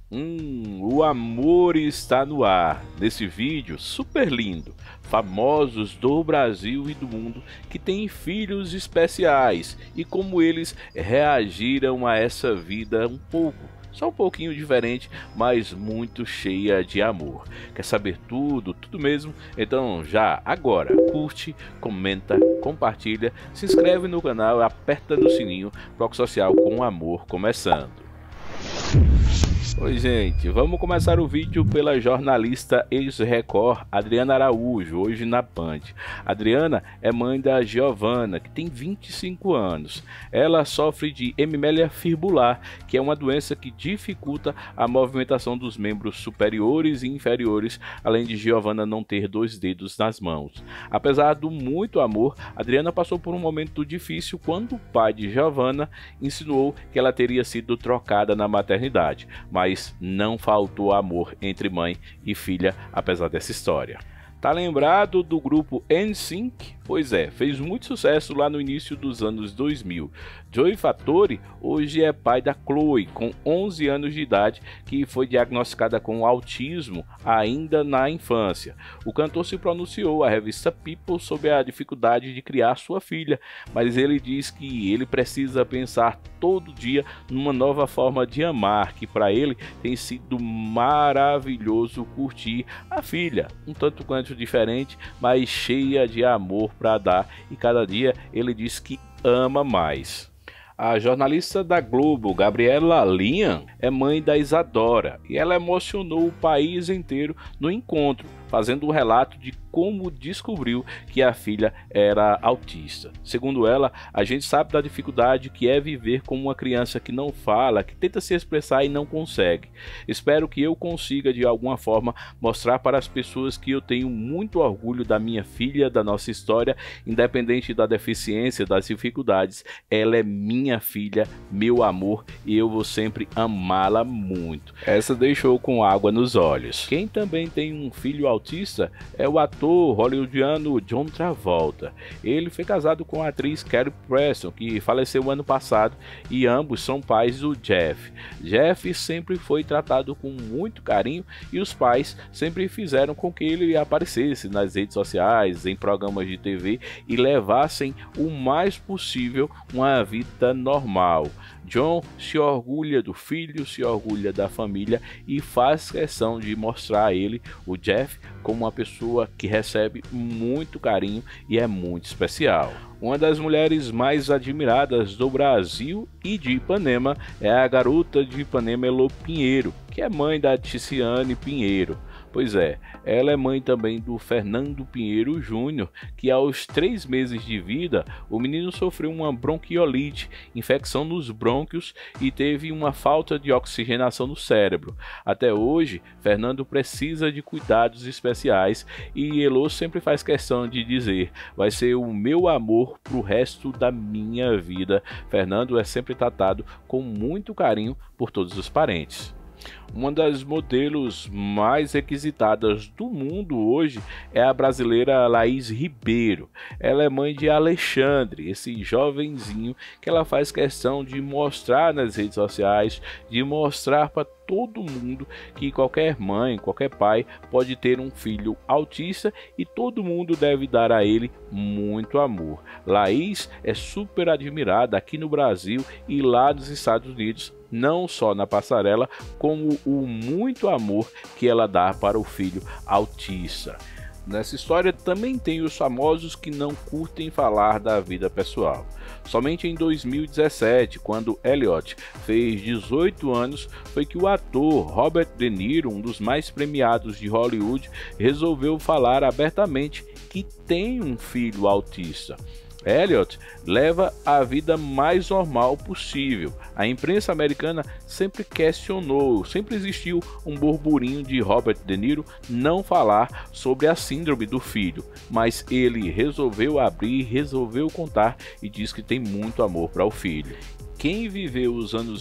O amor está no ar. Nesse vídeo super lindo, famosos do Brasil e do mundo que têm filhos especiais e como eles reagiram a essa vida só um pouquinho diferente, mas muito cheia de amor. Quer saber tudo mesmo? Então já agora curte, comenta, compartilha, se inscreve no canal e aperta no sininho. Bloco Social com Amor começando. Oi gente, vamos começar o vídeo pela jornalista ex-Record Adriana Araújo, hoje na Band. Adriana é mãe da Giovana, que tem 25 anos. Ela sofre de hemimelia fibrolar, que é uma doença que dificulta a movimentação dos membros superiores e inferiores, além de Giovana não ter 2 dedos nas mãos. Apesar do muito amor, Adriana passou por um momento difícil quando o pai de Giovana insinuou que ela teria sido trocada na maternidade, mas não faltou amor entre mãe e filha, apesar dessa história. Tá lembrado do grupo NSYNC? Pois é, fez muito sucesso lá no início dos anos 2000. Joey Fattori hoje é pai da Chloe, com 11 anos de idade, que foi diagnosticada com autismo ainda na infância. O cantor se pronunciou à revista People sobre a dificuldade de criar sua filha, mas ele diz que ele precisa pensar todo dia numa nova forma de amar, que para ele tem sido maravilhoso curtir a filha, um tanto quanto diferente, mas cheia de amor para dar, e cada dia ele diz que ama mais. A jornalista da Globo, Gabriela Lian, é mãe da Isadora e ela emocionou o país inteiro no encontro, fazendo um relato de como descobriu que a filha era autista. Segundo ela, a gente sabe da dificuldade que é viver com uma criança que não fala, que tenta se expressar e não consegue. Espero que eu consiga de alguma forma mostrar para as pessoas que eu tenho muito orgulho da minha filha, da nossa história, independente da deficiência, das dificuldades. Ela é minha filha, meu amor, e eu vou sempre amá-la muito. Essa deixou com água nos olhos. Quem também tem um filho autista é o ator hollywoodiano John Travolta. Ele foi casado com a atriz Carrie Preston, que faleceu ano passado, e ambos são pais do Jeff. Jeff sempre foi tratado com muito carinho e os pais sempre fizeram com que ele aparecesse nas redes sociais, em programas de TV e levassem o mais possível uma vida normal. John se orgulha do filho, se orgulha da família e faz questão de mostrar a ele, o Jeff, como uma pessoa que recebe muito carinho e é muito especial. Uma das mulheres mais admiradas do Brasil e de Ipanema é a garota de Ipanema Elô Pinheiro, que é mãe da Ticiane Pinheiro. Pois é, ela é mãe também do Fernando Pinheiro Júnior, que aos 3 meses de vida, o menino sofreu uma bronquiolite, infecção nos brônquios e teve uma falta de oxigenação no cérebro. Até hoje, Fernando precisa de cuidados especiais e Elô sempre faz questão de dizer: vai ser o meu amor pro resto da minha vida. Fernando é sempre tratado com muito carinho por todos os parentes. Uma das modelos mais requisitadas do mundo hoje é a brasileira Laís Ribeiro. Ela é mãe de Alexandre, esse jovenzinho que ela faz questão de mostrar nas redes sociais, de mostrar para todo mundo que qualquer mãe, qualquer pai pode ter um filho autista e todo mundo deve dar a ele muito amor. Laís é super admirada aqui no Brasil e lá nos Estados Unidos, não só na passarela, como o muito amor que ela dá para o filho autista. Nessa história também tem os famosos que não curtem falar da vida pessoal. Somente em 2017, quando Elliot fez 18 anos, foi que o ator Robert De Niro, um dos mais premiados de Hollywood, resolveu falar abertamente que tem um filho autista. Elliot leva a vida mais normal possível. A imprensa americana sempre questionou, sempre existiu um burburinho de Robert De Niro não falar sobre a síndrome do filho, mas ele resolveu abrir, resolveu contar e diz que tem muito amor para o filho. Quem viveu os anos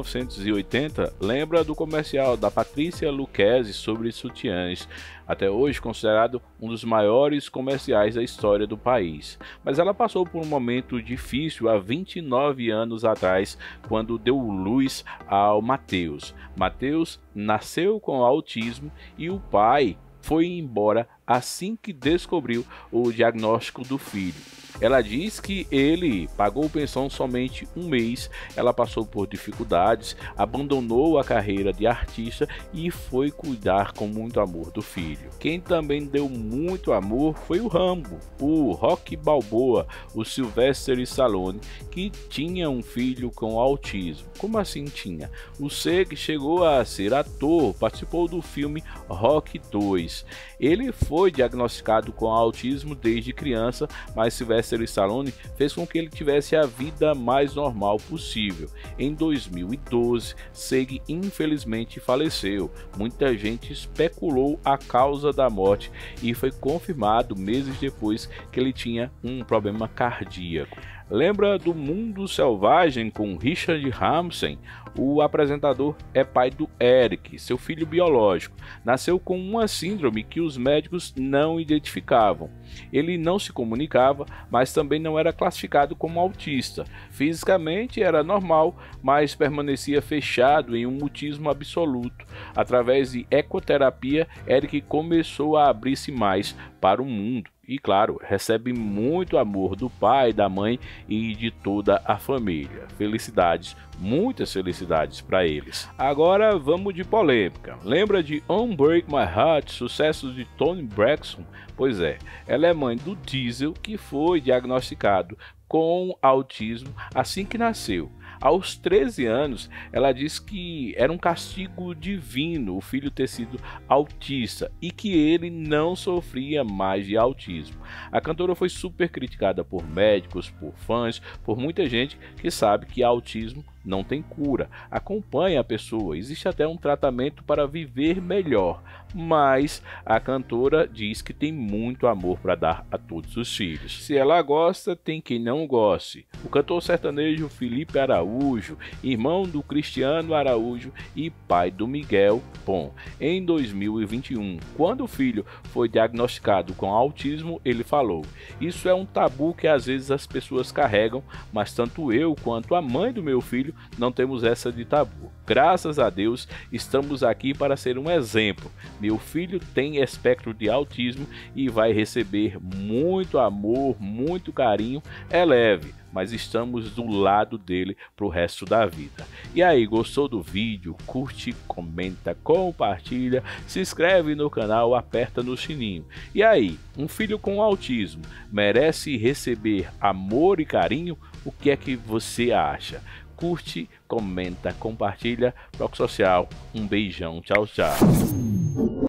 1980 lembra do comercial da Patrícia Luquezzi sobre sutiãs, até hoje considerado um dos maiores comerciais da história do país. Mas ela passou por um momento difícil há 29 anos atrás, quando deu luz ao Matheus. Matheus nasceu com autismo e o pai foi embora assim que descobriu o diagnóstico do filho. Ela diz que ele pagou pensão somente um mês, ela passou por dificuldades, abandonou a carreira de artista e foi cuidar com muito amor do filho. Quem também deu muito amor foi o Rambo, o Rocky Balboa, o Sylvester Stallone, que tinha um filho com autismo. Como assim tinha? O Seg chegou a ser ator, participou do filme Rocky 2. Ele foi diagnosticado com autismo desde criança, mas Sylvester Stallone fez com que ele tivesse a vida mais normal possível. Em 2012, Seg infelizmente faleceu. Muita gente especulou a causa da morte e foi confirmado meses depois que ele tinha um problema cardíaco. Lembra do Mundo Selvagem com Richard Ramsey? O apresentador é pai do Eric, seu filho biológico. Nasceu com uma síndrome que os médicos não identificavam. Ele não se comunicava, mas também não era classificado como autista. Fisicamente era normal, mas permanecia fechado em um mutismo absoluto. Através de ecoterapia, Eric começou a abrir-se mais para o mundo. E claro, recebe muito amor do pai, da mãe e de toda a família. Felicidades, muitas felicidades para eles. Agora vamos de polêmica. Lembra de Unbreak My Heart, sucesso de Toni Braxton? Pois é, ela é mãe do Diesel, que foi diagnosticado com autismo assim que nasceu. Aos 13 anos, ela diz que era um castigo divino o filho ter sido autista e que ele não sofria mais de autismo. A cantora foi super criticada por médicos, por fãs, por muita gente que sabe que autismo não tem cura. Acompanha a pessoa, existe até um tratamento para viver melhor, mas a cantora diz que tem muito amor para dar a todos os filhos. Se ela gosta, tem quem não goste. O cantor sertanejo Felipe Araújo, irmão do Cristiano Araújo e pai do Miguel Pon. Em 2021, quando o filho foi diagnosticado com autismo, ele falou: "Isso é um tabu que às vezes as pessoas carregam, mas tanto eu quanto a mãe do meu filho não temos essa de tabu. Graças a Deus, estamos aqui para ser um exemplo. Meu filho tem espectro de autismo e vai receber muito amor, muito carinho. É leve, mas estamos do lado dele pro resto da vida." E aí, gostou do vídeo? Curte, comenta, compartilha, se inscreve no canal, aperta no sininho. E aí, um filho com autismo merece receber amor e carinho? O que é que você acha? Curte, comenta, compartilha. Proc Social, um beijão, tchau, tchau.